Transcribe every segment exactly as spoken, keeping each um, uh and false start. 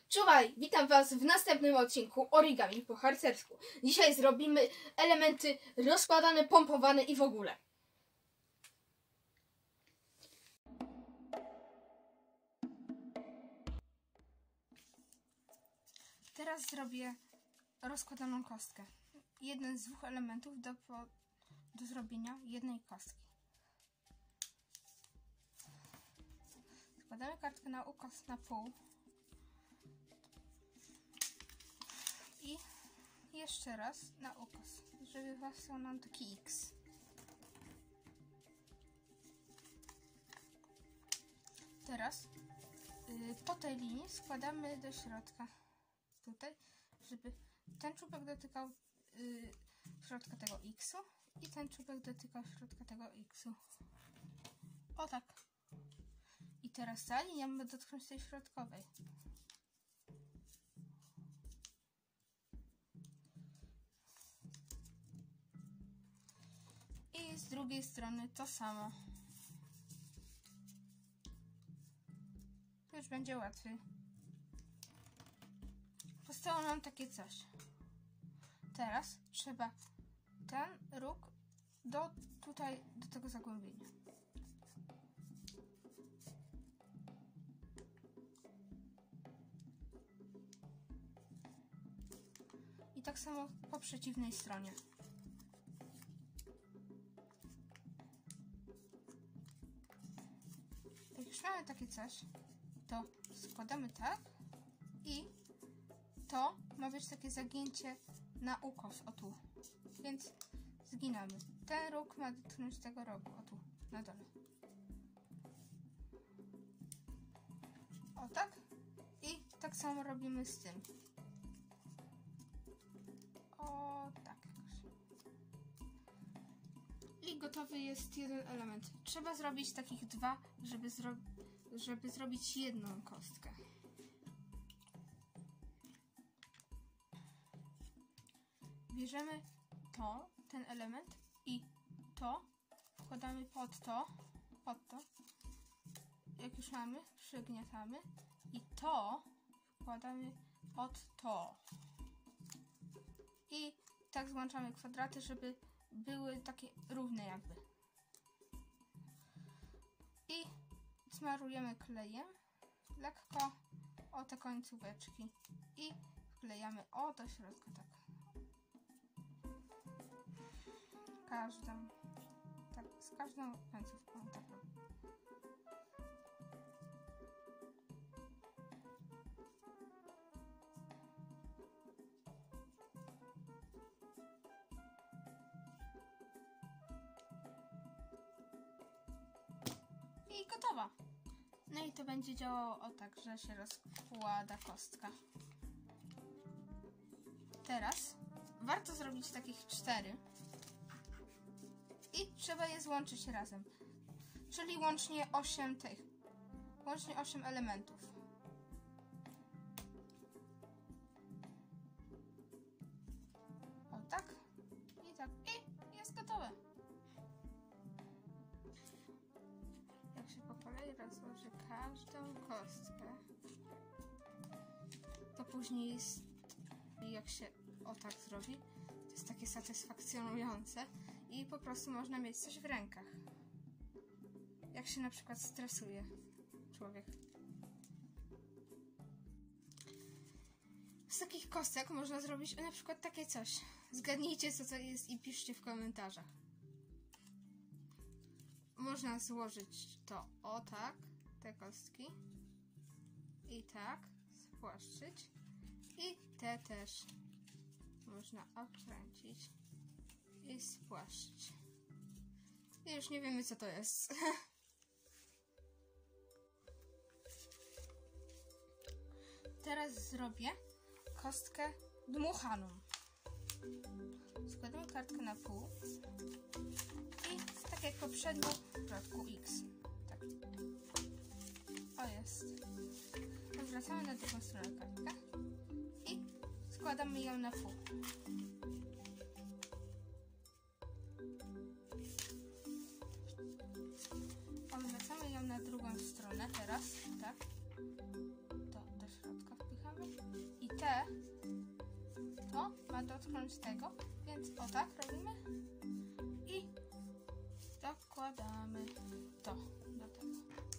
Czuwaj! Witam Was w następnym odcinku Origami po harcersku. Dzisiaj zrobimy elementy rozkładane, pompowane i w ogóle. Teraz zrobię rozkładaną kostkę. Jeden z dwóch elementów do, do zrobienia jednej kostki. Składamy kartkę na ukos na pół. I jeszcze raz na ukos, żeby powstał nam taki X. Teraz yy, po tej linii składamy do środka, tutaj, żeby ten czubek dotykał yy, środka tego X-u i ten czubek dotykał środka tego X-u. O tak. I teraz ta linia ma dotknąć tej środkowej. I z drugiej strony to samo. Już będzie łatwiej. Powstało nam takie coś. Teraz trzeba ten róg do tutaj, do tego zagłębienia. I tak samo po przeciwnej stronie. Jak już mamy takie coś, to składamy tak i to ma być takie zagięcie na ukos, o tu. Więc zginamy. Ten róg ma dotknąć tego rogu, o tu, na dole. O tak. I tak samo robimy z tym. O tak jakoś. I gotowy jest jeden element. Trzeba zrobić takich dwa, żeby, zro żeby zrobić jedną kostkę. Bierzemy to, ten element i to wkładamy pod to, pod to. Jak już mamy, przygniatamy i to wkładamy pod to. I tak złączamy kwadraty, żeby były takie równe jakby. I smarujemy klejem lekko o te końcóweczki i wklejamy o do środka tak. Każdą, tak z każdą końcówką tak. I gotowa. No i to będzie działało o tak, że się rozkłada kostka. Teraz warto zrobić takich cztery i trzeba je złączyć razem. Czyli łącznie osiem tych. Łącznie osiem elementów. O tak. I tak. I jest gotowe. Jak się po kolei rozłoży każdą kostkę, to później jest, jak się o tak zrobi, to jest takie satysfakcjonujące i po prostu można mieć coś w rękach. Jak się na przykład stresuje człowiek. Z takich kostek można zrobić na przykład takie coś. Zgadnijcie, co to jest i piszcie w komentarzach. Można złożyć to o tak, te kostki i tak spłaszczyć i te też można okręcić i spłaszczyć. I już nie wiemy, co to jest. Teraz zrobię kostkę dmuchaną. Składamy kartkę na pół i tak jak poprzednio w środku X. Tak. O jest. Odwracamy na drugą stronę kartkę i składamy ją na pół. Odwracamy ją na drugą stronę teraz, tak. To do środka wpychamy te, to ma dotknąć tego, więc o tak robimy i dokładamy to do tego.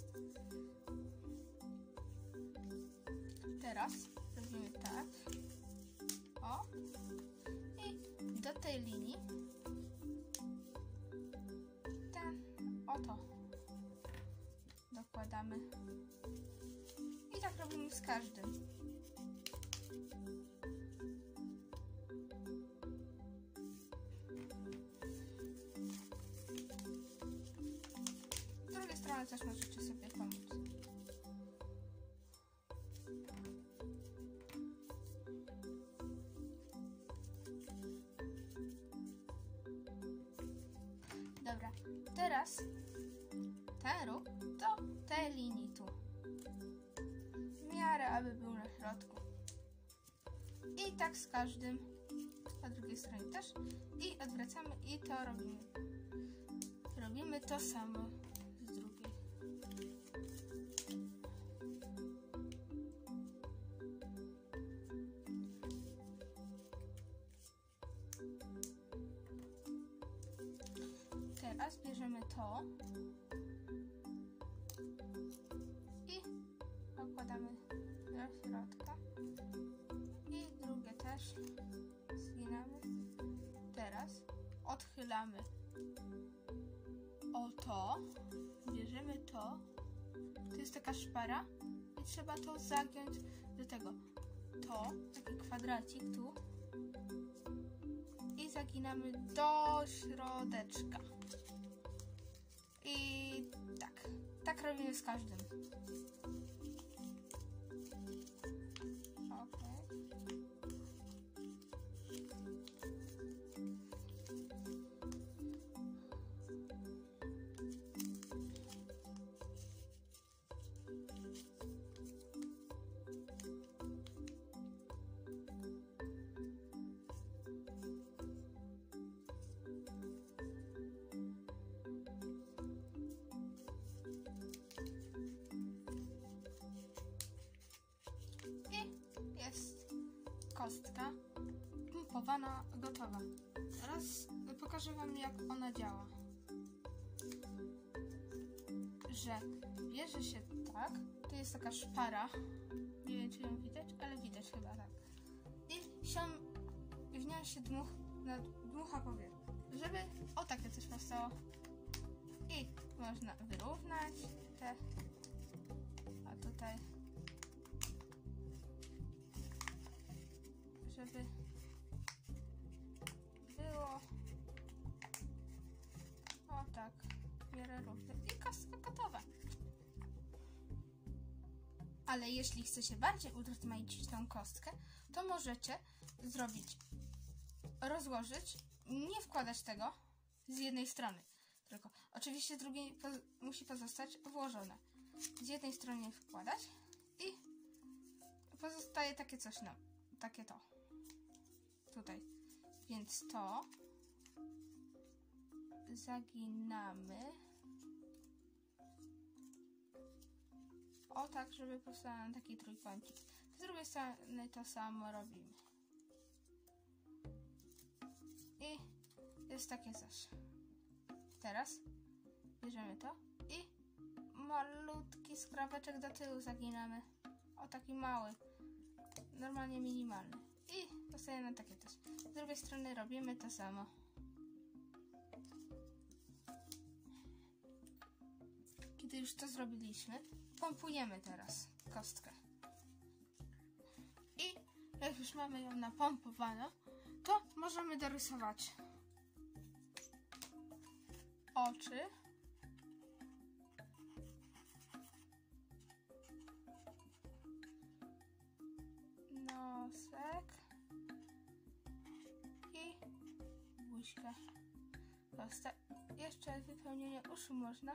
Teraz robimy tak, o, i do tej linii ten oto dokładamy i tak robimy z każdym. Z drugiej strony też możecie sobie pomóc. Dobra, teraz ten ruch do tej linii tu. W miarę, aby był na środku. I tak z każdym. Na drugiej stronie też. I odwracamy i to robimy. Robimy to samo z drugiej. Teraz bierzemy to i nakładamy do środka i drugie też zginamy. Teraz odchylamy o to, bierzemy to, to jest taka szpara i trzeba to zagiąć do tego. To, taki kwadracik tu i zaginamy do środeczka. I tak, tak robimy z każdym. Okay. Jest kostka pompowana, gotowa. Teraz pokażę wam, jak ona działa. Że bierze się tak, to jest taka szpara, nie wiem, czy ją widać, ale widać chyba tak. I się, w nią się dmuch, dmucha powietrze, żeby o takie coś powstało. I można wyrównać te, a tutaj żeby było o tak, wiele równy i kostka gotowa. Ale jeśli chcecie bardziej urozmaicić tą kostkę, to możecie zrobić, rozłożyć, nie wkładać tego z jednej strony, tylko oczywiście z drugiej po, musi pozostać włożone. Z jednej strony wkładać i pozostaje takie coś, no, takie to. Tutaj. Więc to zaginamy o tak, żeby powstał nam taki trójkącik. Z drugiej strony to samo robimy. I jest takie coś. Teraz bierzemy to i malutki skraweczek do tyłu zaginamy. O taki mały. Normalnie minimalny. I powstaje nam takie coś. Z drugiej strony robimy to samo. Kiedy już to zrobiliśmy, pompujemy teraz kostkę. I jak już mamy ją napompowaną, to możemy dorysować oczy. Nosek i buźkę. Proste. Jeszcze wypełnienie uszu można.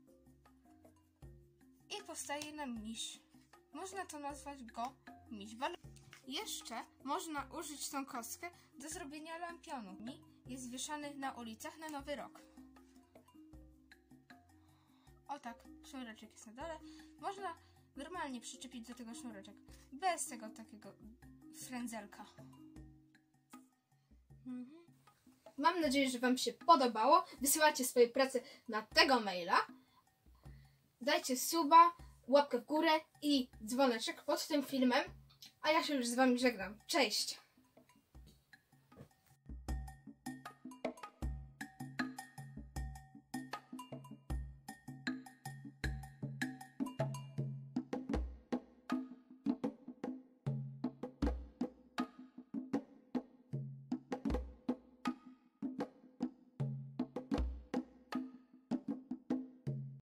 I powstaje nam miś. Można to nazwać go miś. Jeszcze można użyć tą kostkę do zrobienia lampionu. Jest wieszany na ulicach na Nowy Rok. O tak, sznureczek jest na dole. Można normalnie przyczepić do tego sznureczek. Bez tego takiego frędzelka. Mhm. Mam nadzieję, że Wam się podobało. Wysyłajcie swoje prace na tego maila. Dajcie suba, łapkę w górę i dzwoneczek pod tym filmem. A ja się już z Wami żegnam. Cześć!